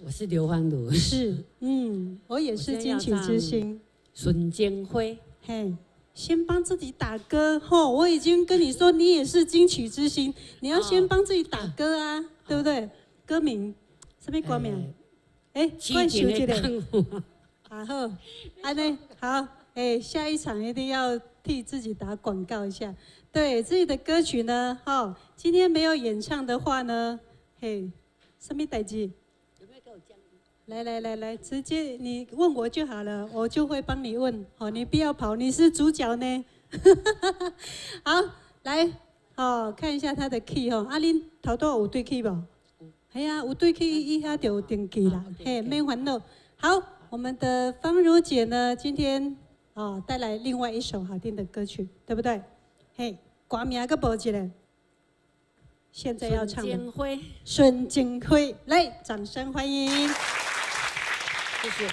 我是刘芳如。 是，我也是金曲之星。 孙建辉， 嘿，先帮自己打歌吼！我已经跟你说，你也是金曲之星，你要先帮自己打歌啊，对不对？歌名什么歌名？关小姐的。好，安尼好，下一场一定要替自己打广告一下。对自己的歌曲呢，今天没有演唱的话呢，什么代志？来，直接你问我就好了，我就会帮你问。你不要跑，你是主角呢。好，来，看一下他的 key 恁头拄有对 key 无？系啊，有对 key 以下就有定 key 啦。免烦恼。好，我们的芳如姐呢，今天带来另外一首好听的歌曲，对不对？歌名个无一个。现在要唱的孙建辉，来，掌声欢迎。谢谢。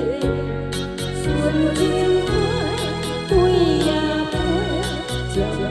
Hãy subscribe cho kênh Ghiền Mì Gõ để không bỏ lỡ